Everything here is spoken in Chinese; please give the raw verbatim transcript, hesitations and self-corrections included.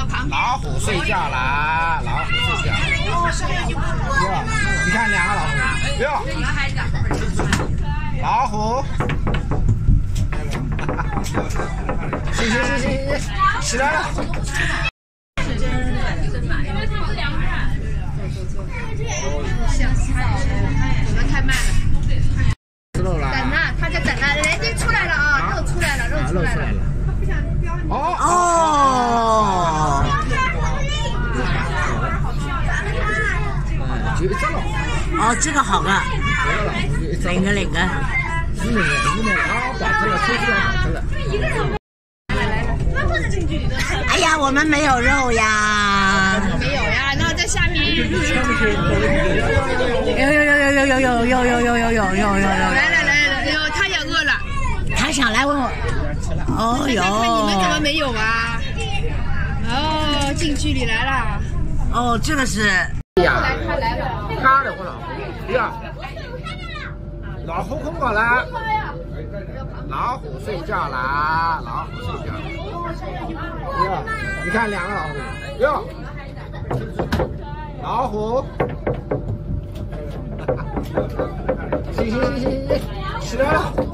旁边。 老虎睡觉啦，老虎睡觉。哟，你看两个老虎。哟，老虎。行行行行行，起来了。 走的太慢了。 吃肉了。 等呢，他在等呢，人家出来了啊，肉出来了，肉出来了。 哦哦。 就一只了。 哦，这个好啊。领个领个。 一领一领，啊，摆出了，抽出来摆出了。 哎呀，我们没有肉呀。 没有呀，那在下面。 有有有有有有有有有有有有有有。 来了来了，哎呦，他也饿了。 他想来问我。哦哟。 你们怎么没有啊？哦，近距离来了。 哦，这个是。 呀， 他来了。 他的我老虎呀，老虎空过来。老虎睡觉啦，老虎睡觉。哟，你看两个老虎。哟，老虎。行行行行行，起来了。